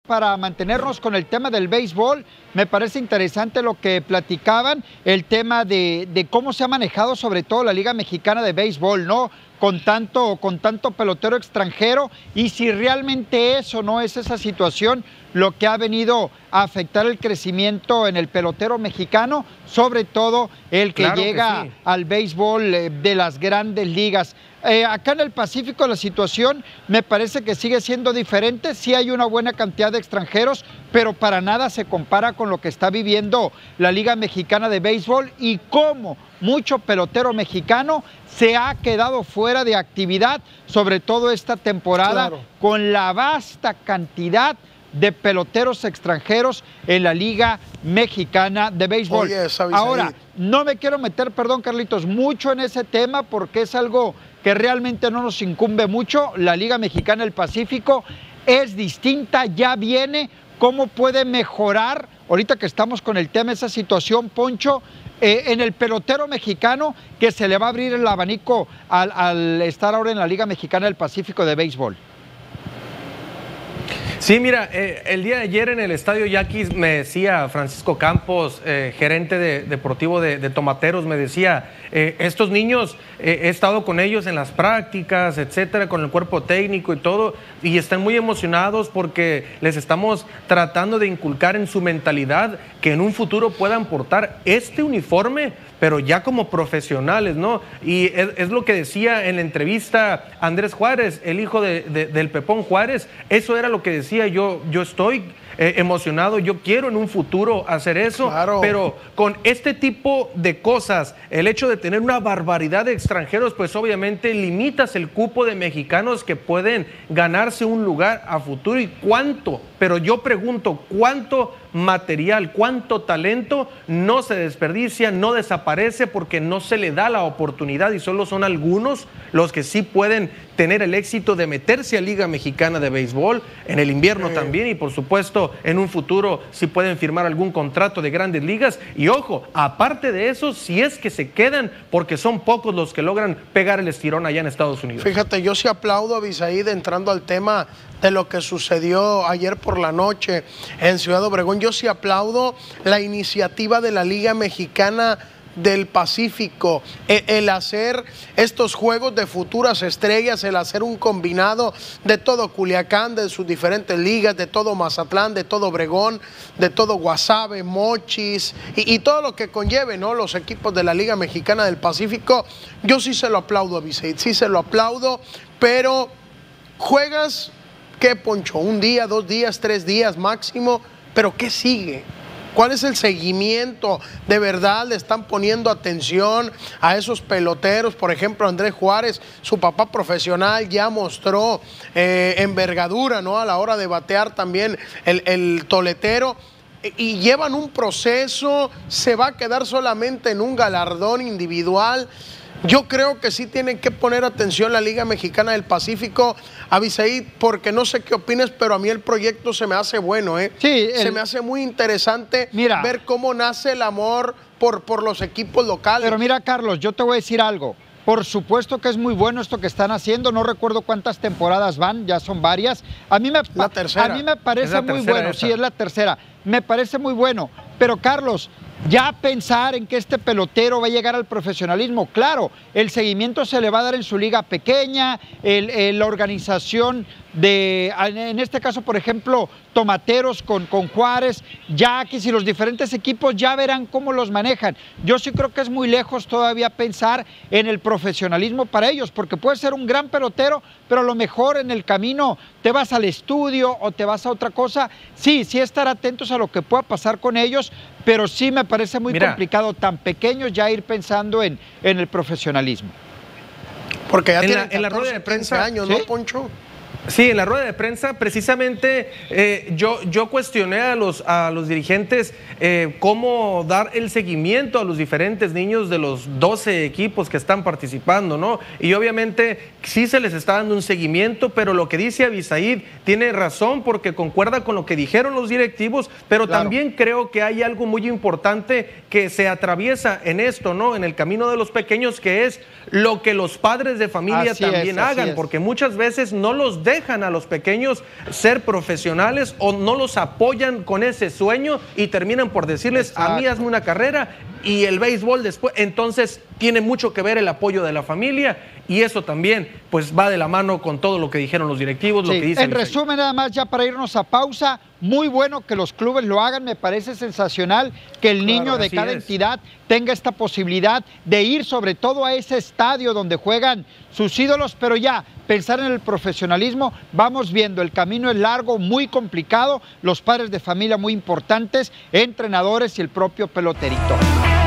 para mantenernos con el tema del béisbol, me parece interesante lo que platicaban, el tema de cómo se ha manejado sobre todo la Liga Mexicana de Béisbol, ¿no? Con tanto pelotero extranjero, y si realmente eso no es esa situación lo que ha venido a afectar el crecimiento en el pelotero mexicano, sobre todo el que llega al béisbol de las grandes ligas. Acá en el Pacífico la situación me parece que sigue siendo diferente, sí hay una buena cantidad de extranjeros, pero para nada se compara con lo que está viviendo la Liga Mexicana de Béisbol y cómo mucho pelotero mexicano se ha quedado fuera de actividad, sobre todo esta temporada, con la vasta cantidad de peloteros extranjeros en la Liga Mexicana de Béisbol. Oye, ahora, no me quiero meter, perdón Carlitos, mucho en ese tema porque es algo que realmente no nos incumbe mucho. La Liga Mexicana del Pacífico es distinta, ya viene, cómo puede mejorar, ahorita que estamos con el tema, esa situación, Poncho, en el pelotero mexicano, que se le va a abrir el abanico al estar ahora en la Liga Mexicana del Pacífico de Béisbol. Sí, mira, el día de ayer en el Estadio Yaquis me decía Francisco Campos, gerente deportivo de Tomateros, me decía, estos niños, he estado con ellos en las prácticas, etcétera, con el cuerpo técnico y todo, y están muy emocionados porque les estamos tratando de inculcar en su mentalidad que en un futuro puedan portar este uniforme, pero ya como profesionales, ¿no? Y es lo que decía en la entrevista Andrés Juárez, el hijo del Pepón Juárez, eso era lo que decía, yo estoy emocionado, yo quiero en un futuro hacer eso, pero con este tipo de cosas, el hecho de tener una barbaridad de extranjeros, pues obviamente limitas el cupo de mexicanos que pueden ganarse un lugar a futuro. ¿Y cuánto? Pero yo pregunto, ¿cuánto material, cuánto talento no se desperdicia, no desaparece porque no se le da la oportunidad y solo son algunos los que sí pueden tener el éxito de meterse a Liga Mexicana de Béisbol en el invierno también, y por supuesto en un futuro sí pueden firmar algún contrato de grandes ligas? Y ojo, aparte de eso, si es que se quedan, porque son pocos los que logran pegar el estirón allá en Estados Unidos. Fíjate, yo sí aplaudo a Abisaíd entrando al tema de lo que sucedió ayer por la noche en Ciudad Obregón. Yo sí aplaudo la iniciativa de la Liga Mexicana del Pacífico, el hacer estos juegos de futuras estrellas, el hacer un combinado de todo Culiacán, de sus diferentes ligas, de todo Mazatlán, de todo Obregón, de todo Guasave, Mochis y todo lo que conlleve, ¿no?, los equipos de la Liga Mexicana del Pacífico. Yo sí se lo aplaudo a Abisaíd, sí se lo aplaudo, pero juegas, ¿qué, Poncho? ¿Un día, 2 días, 3 días máximo? ¿Pero qué sigue? ¿Cuál es el seguimiento? ¿De verdad le están poniendo atención a esos peloteros? Por ejemplo, Andrés Juárez, su papá profesional, ya mostró envergadura, ¿no?, a la hora de batear también el toletero. Y llevan un proceso, se va a quedar solamente en un galardón individual. Yo creo que sí tienen que poner atención la Liga Mexicana del Pacífico, Abisaíd, porque no sé qué opinas, pero a mí el proyecto se me hace bueno, Sí, se me hace muy interesante ver cómo nace el amor por los equipos locales. Pero mira, Carlos, yo te voy a decir algo. Por supuesto que es muy bueno esto que están haciendo, no recuerdo cuántas temporadas van, ya son varias. A mí me parece muy bueno, sí, es la tercera. Me parece muy bueno, pero Carlos, ya pensar en que este pelotero va a llegar al profesionalismo, claro, el seguimiento se le va a dar en su liga pequeña, la organización en este caso, por ejemplo, Tomateros con Juárez, Yaquis y los diferentes equipos ya verán cómo los manejan. Yo sí creo que es muy lejos todavía pensar en el profesionalismo para ellos, porque puede ser un gran pelotero, pero a lo mejor en el camino te vas al estudio o te vas a otra cosa. Sí estar atentos a lo que pueda pasar con ellos, pero sí me parece muy complicado tan pequeños ya ir pensando en el profesionalismo. Porque ya tienen en la rueda de prensa años, ¿no, Poncho? Sí, en la rueda de prensa precisamente yo cuestioné a los dirigentes cómo dar el seguimiento a los diferentes niños de los 12 equipos que están participando, ¿no? Y obviamente sí se les está dando un seguimiento, pero lo que dice Abisaíd tiene razón porque concuerda con lo que dijeron los directivos, pero también creo que hay algo muy importante que se atraviesa en esto, ¿no?, en el camino de los pequeños, que es lo que los padres de familia también hagan, porque muchas veces no los los dejan a los pequeños ser profesionales o no los apoyan con ese sueño y terminan por decirles, a mí hazme una carrera y el béisbol después. Entonces tiene mucho que ver el apoyo de la familia y eso también pues va de la mano con todo lo que dijeron los directivos, lo que dicen. En resumen, nada más ya para irnos a pausa, muy bueno que los clubes lo hagan, me parece sensacional que el niño de cada entidad tenga esta posibilidad de ir sobre todo a ese estadio donde juegan sus ídolos, pero ya pensar en el profesionalismo, vamos viendo, el camino es largo, muy complicado, los padres de familia muy importantes, entrenadores y el propio peloterito.